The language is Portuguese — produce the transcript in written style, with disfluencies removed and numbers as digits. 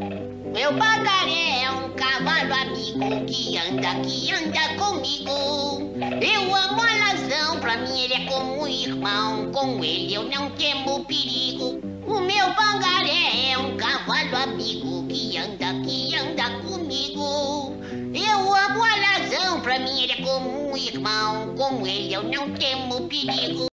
Meu bagaré é um cavalo amigo que anda comigo. Eu amo a razão, pra mim ele é como um irmão. Com ele eu não temo perigo. O meu bagaré é um cavalo amigo que anda comigo. Eu amo a razão, pra mim ele é como um irmão. Com ele eu não temo perigo.